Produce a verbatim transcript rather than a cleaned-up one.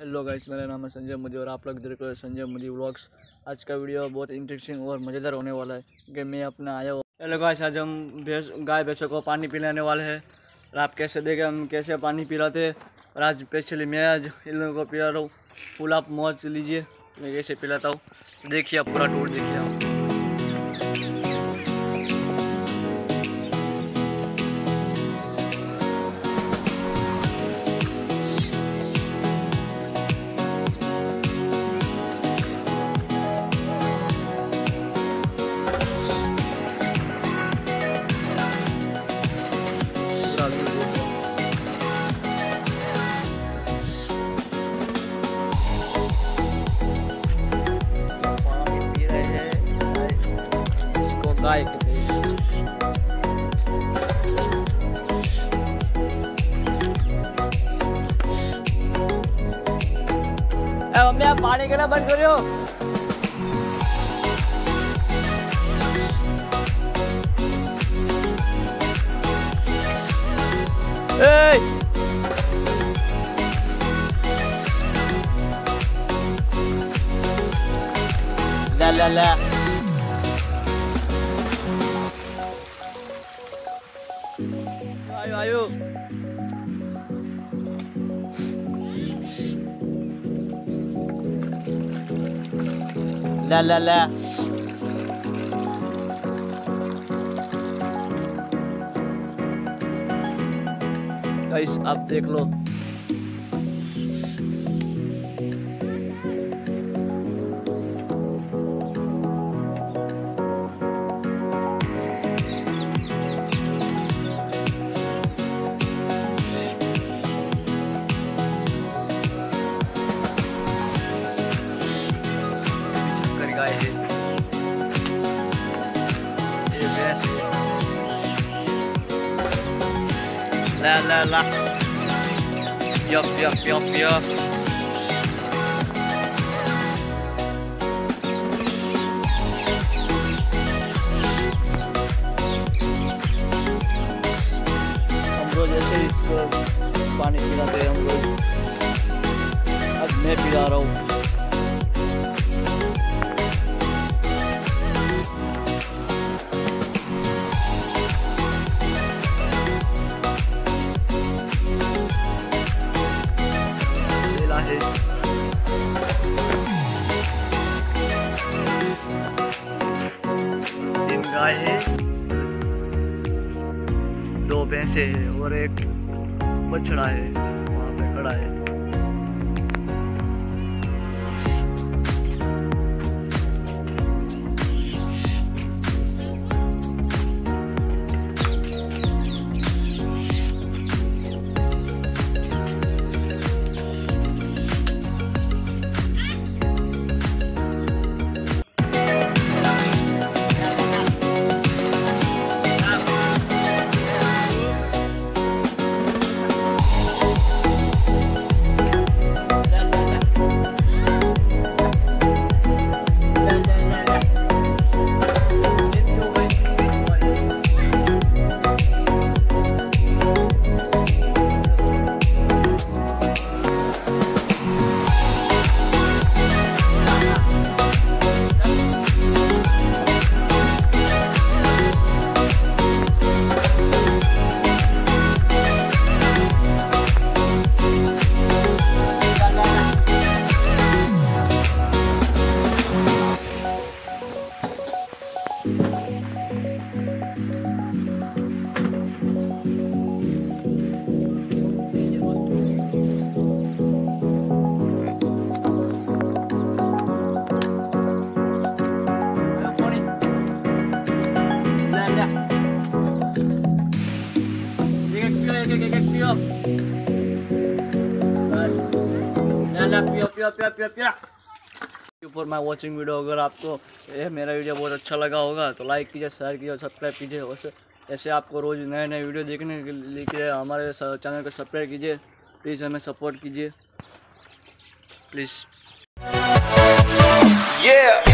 Hello guys, मेरा नाम है संजय मोदी और आप लोग देख रहे हो संजय मोदी व्लॉग्स। आज का वीडियो बहुत इंटरेस्टिंग और मज़ेदार होने वाला है क्योंकि मैं अपना आया हूँ। हेलो गाइस, आज हम भैंस गाय भैंसों को पानी पिलाने वाले हैं और आप कैसे देखे हम कैसे पानी पिलाते हैं। और आज स्पेशली मैं आज इन लोगों को पिला रहा हूँ। फुल आप मौज लीजिए, मैं कैसे पिलाता हूँ। देखिए आप पूरा टूर देखिए आप। गाय के मम्मी आप पानी के ना बंद करो। ए ला ला ला आयो आयो ला ला ला गाइस आप देख लो। गाय है ये भैंस है। ला ला ला यप यप यप यप हम लोग जैसे इसको पानी पिलाते हैं हम लोग। अब मैं पिला रहा हूँ। है तीन गाय है, दो भैंसे है और एक बछड़ा है वहां पे खड़ा है। For my watching video. अगर आपको ये मेरा वीडियो बहुत अच्छा लगा होगा तो लाइक कीजिए, शेयर कीजिए, सब्सक्राइब कीजिए। वैसे ऐसे आपको रोज़ नए नए वीडियो देखने के लिए हमारे चैनल को सब्सक्राइब कीजिए। प्लीज़ हमें सपोर्ट कीजिए प्लीज़। yeah।